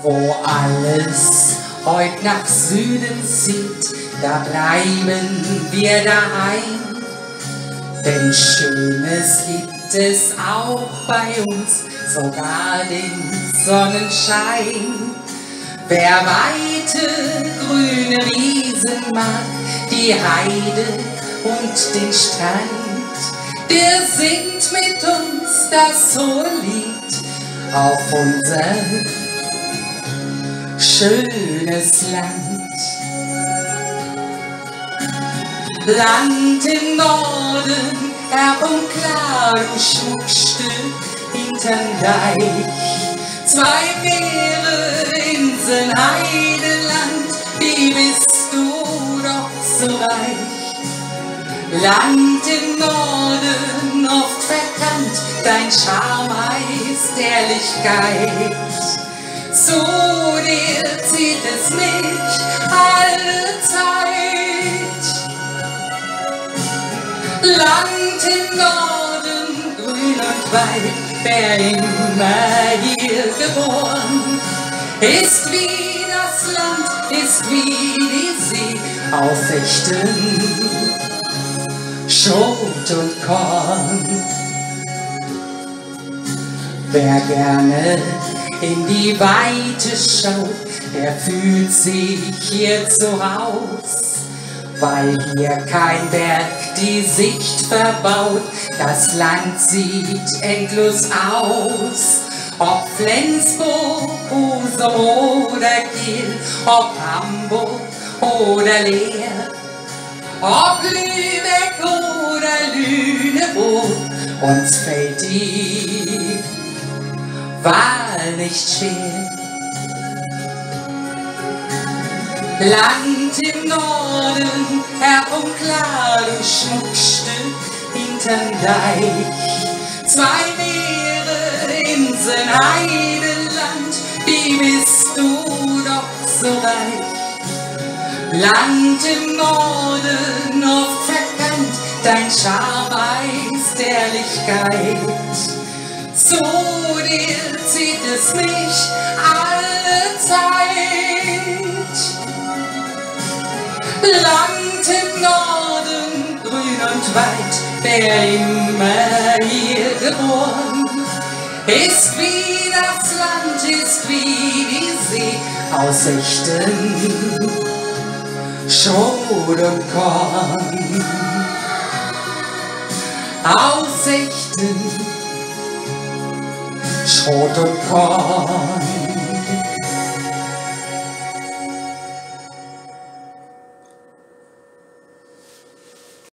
Wo alles heut nach Süden zieht, da bleiben wir daheim. Denn Schönes gibt es auch bei uns, sogar den Sonnenschein. Wer weite grüne Wiesen mag, die Heide und den Strand, der singt mit uns das hohe Lied auf unser schönes Land. Land im Norden, herumklar, du Schmuckstück hinterm Deich. Zwei Meere, Inseln, Heideland, wie bist du doch so reich. Land im Norden, oft verkannt, dein Charme heißt Ehrlichkeit. Zu dir zieht es mich alle Zeit. Land im Norden, grün und weit, wer immer hier geboren, ist wie das Land, ist wie die See, aus echtem Schrot und Korn. Wer gerne in die Weite schaut, der fühlt sich hier zu Haus, weil hier kein Berg die Sicht verbaut. Das Land sieht endlos aus. Ob Flensburg, Husum oder Kiel, ob Hamburg oder Leer, ob Lübeck oder Lüneburg, uns fällt die Wahl nicht schwer. Land im Norden, herumklar, du Schmuckstück hinterm Deich. Zwei Meere, Inseln, Heideland, wie bist du doch so reich. Land im Norden, oft verkannt, dein Charme heißt Ehrlichkeit. Zu dir zieht es mich alle Zeit. Land im Norden, grün und weit, wer immer hier geboren, ist wie das Land, ist wie die See, aus echtem Schrot und Korn. Aus echtem Schrot und Korn.